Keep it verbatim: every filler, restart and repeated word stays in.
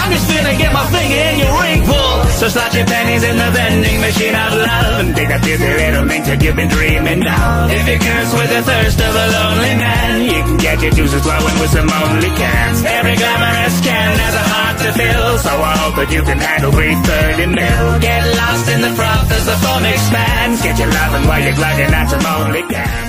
I'm just finna get my finger in your ring pull. So slot your pennies in the vending machine of love and take that filthy little mink that you've been dreaming of. If you curse with the thirst of a lonely man, you can get your juices flowing with some only cans. Every glamorous can has a heart to fill, so I hope that you can handle three thirty mil. Get lost in the froth as the foam expands. Get your loving while you're glugging at some only cans.